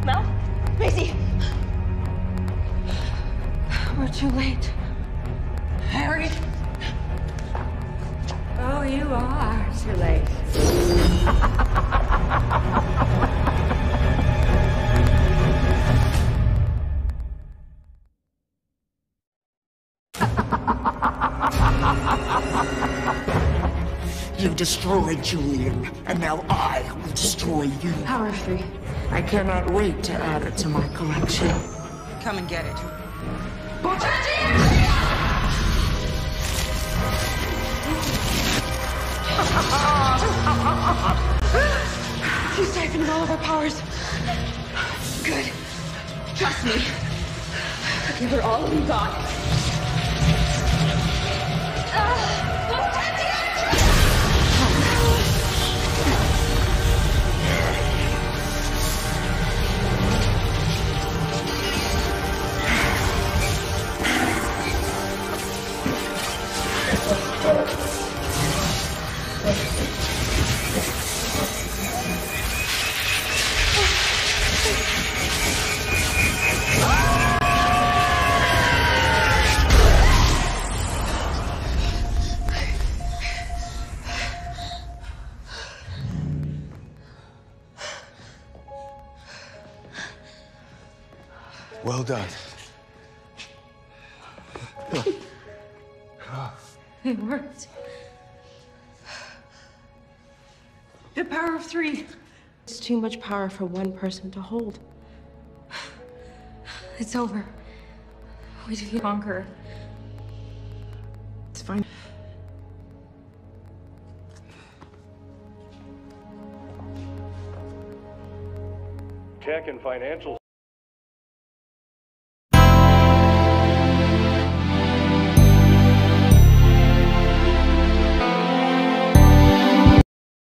Mel? Maisie! We're too late. Harry! Oh, you are too late. You destroyed Julian, and now I will destroy you. Power of 3. I cannot wait to add it to my collection. Come and get it. She's siphoning all of our powers. Good. Trust me. Give her all you got. Well done. It worked. The power of 3. It's too much power for one person to hold. It's over. We defeat the Conqueror. It's fine. Tech and financial